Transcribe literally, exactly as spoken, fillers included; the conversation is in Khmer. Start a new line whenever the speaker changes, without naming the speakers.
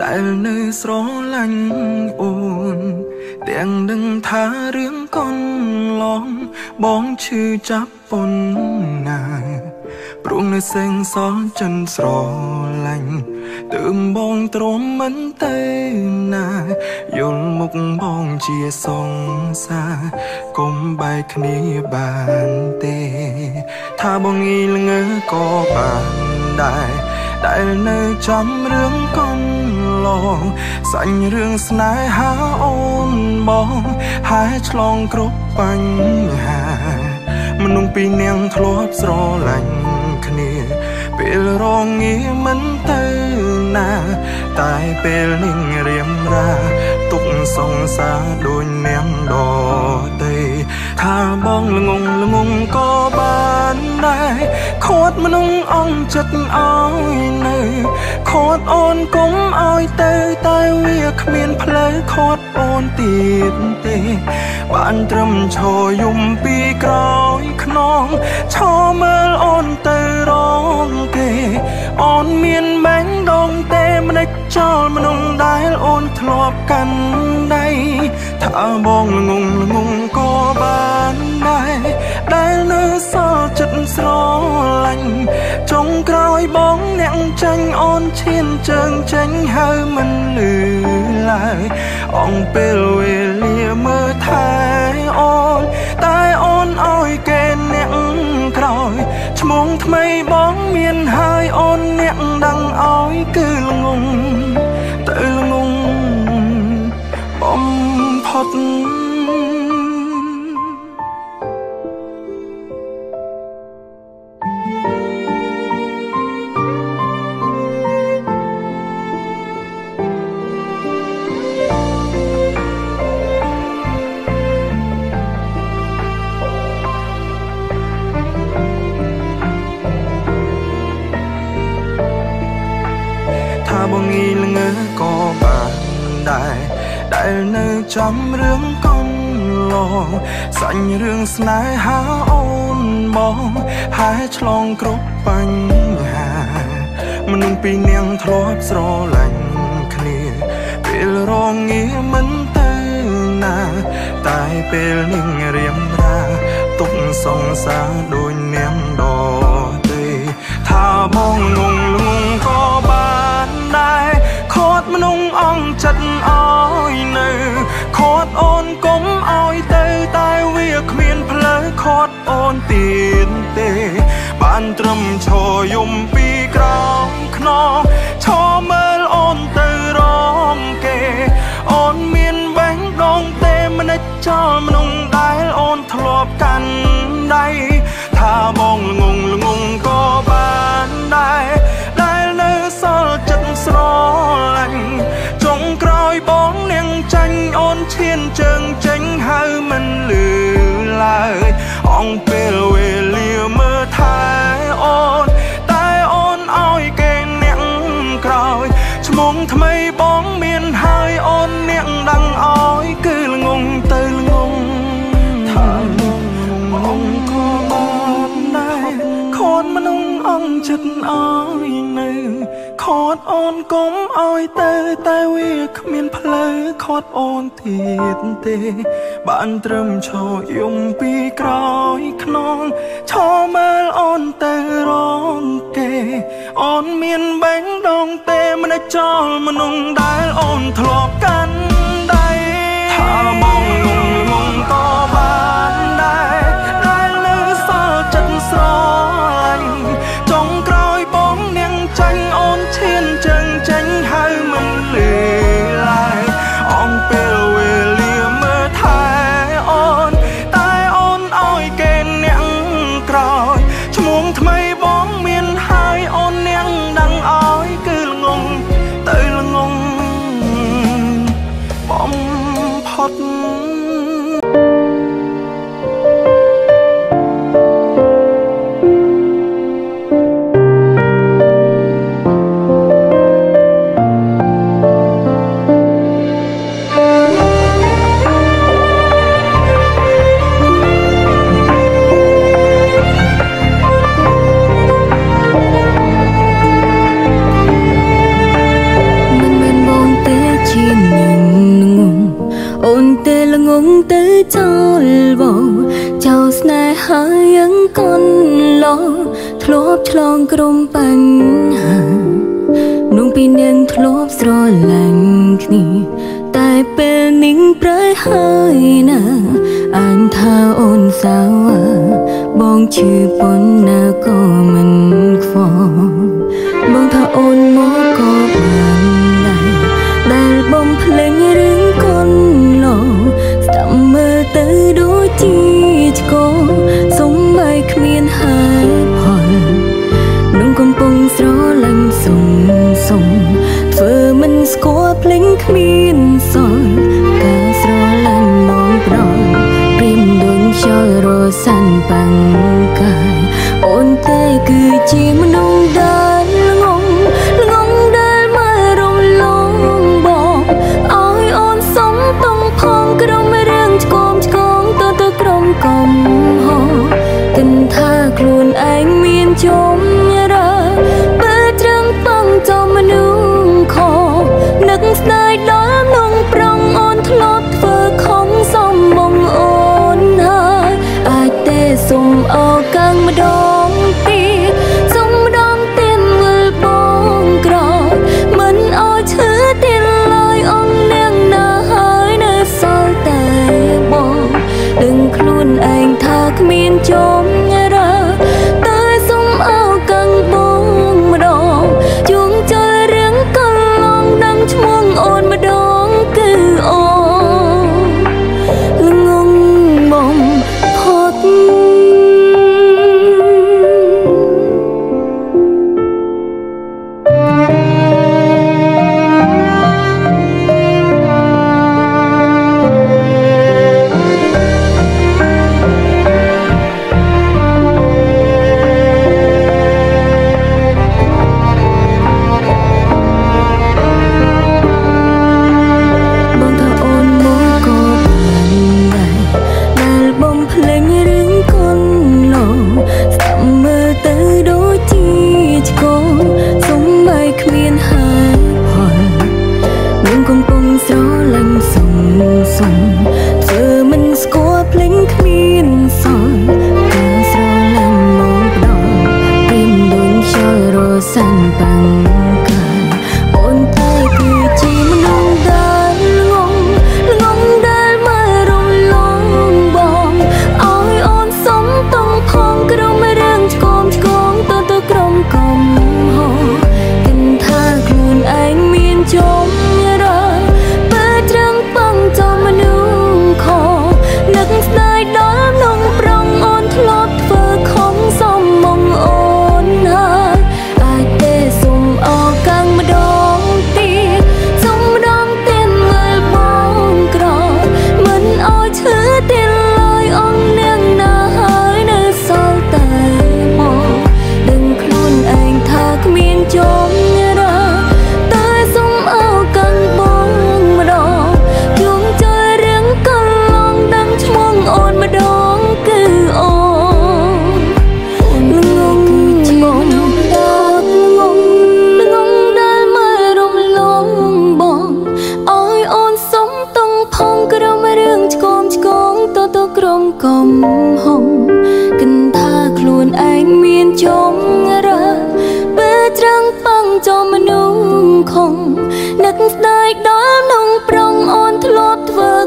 ដែលនៅស្រឡាញ់អូនទាំងនឹងថារឿងកូនឡងបងឈឺចាប់ប៉ុនណាព្រោះនៅសេងសល់ចិនស្រឡាញ់ទើបបងទ្រាំមិនទៅណាយល់មុខបងជាសង្សារកុំបែកគ្នាបានទេថាបងងីល្ងើក៏បានដែរដែលនៅចាំរឿងកូនឡងសាញ់រឿងស្នេហាអូនបងហើយឆ្លងគ្រប់បញ្ហាមនុស្សពីរនាក់ធ្លាប់ស្រឡាញ់គ្នាពេលរងាមិនទៅណាតែពេលនេះរៀមរាទុកសង្សារដូចនាងដតីថាបងល្ងងល្ងងក៏បានដែរខាត់មនុស្សអងចិត្តឲ្យនៅខាត់អូនកុំឲ្យទៅតែវាគ្មានផ្លូវខាត់អូនទៀតទេបានត្រឹមឈរយំពីក្រោយខ្នងឈរមើលអូនទៅរងគេអូនមានបែងដងទេមិនដេចចោលមនុស្សដែលអូនធ្លាប់កាន់ដៃថាបងល្ងងល្ងងក៏បានដែរដែលនៅសល់ចិត្តស្រឡាញ់ចុងក្រោយបងអ្នកចាញ់អូនឈានជើងចេញហើយមិនលឺឡើយអងពេលវេលាមើលថែអូនតែអូនឲ្យគេអ្នកក្រោយឈ្មោះថ្មីបងមានហើយអូនអ្នកដឹងឲ្យគឺល្ងងទៅល្ងងបំផុតថាបងងីល្ងើក៏បានដែរដែលនៅចាំរឿងកូនឡងសាញ់រឿងស្នេហាអូនបងហើយឆ្លងគ្រប់បញ្ហាមនុស្សពីរនាក់ធ្លាប់ស្រឡាញ់គ្នាពេលរងាមិនទៅណាតែពេលនេះរៀមរាទុកសង្សារដូចនាងដតីថាបងងងល្ងងក៏បានដែរខាត់មនុស្សអងចិត្តឲ្យនៅខាត់អូនកុំឲ្យទៅតែវាគ្មានផ្លូវខាត់អូនទៀតទេបានត្រឹមឈរយំពីក្រោមខ្នងឈរមើលអូនទៅរងគេអូនមានបែងដងទេមិនដេចចោលមនុស្សដែលអូនធ្លាប់កាន់ដៃថាបងល្ងងល្ងងក៏បានដែរដែលនៅសល់ចិត្តស្រឡាញ់ចុងក្រោយបងនាងចាញ់អូនឈានជើងចេញហើយមិនលឺឡើយអងពេលវេលាមើលថែអូនតែអូនឲ្យគេអ្នកក្រោយឈ្មោះថ្មីបងមានហើយអូនអ្នកដឹងឲ្យគឺល្ងងទៅល្ងងថាបងក៏បានដែរខាត់មនុស្សអងចិត្តឲ្យនៅខាត់អូនកុំឲ្យទៅតែវាគ្មានផ្លូវខាត់អូនទៀតទេបានត្រឹមឈរយំពីក្រោយខ្នងឈរមើលអូនទៅរងគេអូនមានបែងដងទេមិនចោលមនុស្សដែលអូនធ្លាប់កាន់ដៃថាបងងងងងក៏បានដែរដែលនៅសល់ចិត្តស្រឡាញ់ចុងក្រោយបងនាងចាញ់អូនឈានជើងចេញហើយមិនលឺឡើយអងពេលវេលាមើលថែអូនតែអូនឲ្យគេអ្នកក្រោយឈ្មោះថ្មីបងមានហើយអូនអ្នកដឹងឲ្យគឺល្ងងទៅល្ងង
កូនឡោធ្លាប់ឆ្លងក្រុមបញ្ហានងពីនាងធ្លាប់ស្រឡាញ់គ្នាតែពេលនាងប្រែហើយណាអញថាអូនសៅបងឈឺប៉ុណ្ណាក៏មិនខ្វល់បងថាអូនមកក៏បានដែរដែលបងភ្លេងរឿងកូនឡោស្ដាប់មើលទៅដូចជាឆ្កោសុំឲ្យគ្មានហេតុផលនងកំពុងស្រឡាញ់សុំសុំធ្វើមិនស្គាល់ភ្លេងគ្មានសល់ការស្រឡាញ់មកប្រងព្រៀមដូចខ្យល់រសាន់បាំងកាយអូនតែគឺជាមនុស្សដែលងងងងដែលមករំលងបងឲ្យអូនសុំតុងផងក្រុមរឿងឆ្កមឆ្កងទៅទៅក្រុមកំហោគិនថាខ្លួនឯងមានជុំរើពេលត្រឹងបងចំមនុស្សខនឹកស្ដាយដល់នងប្រងអូនធ្លាប់ធ្វើខំសំបងអូនហើយអាចទេសុំអោកាំងម្ដងទៀតសុំម្ដងទៀតមើលបងក្រមិនអោឈឺទៀតឡើយអង្គនាងណាហើយនៅសល់តែបងដឹងខ្លួនឯងថាគ្មានជុំរើតែសុំអោកាំងបងម្ដងជួងចូលរឿងកន្លងដឹងឈ្មោះអូនម្ដងគឺអូនងងបំផុតកំហុងគិនថាខ្លួនឯងមានជុំរើពេលត្រឹងប៉ងចំមនុស្សខំនឹកស្ដាយដល់នងប្រងអូនធ្លាប់ធ្វើ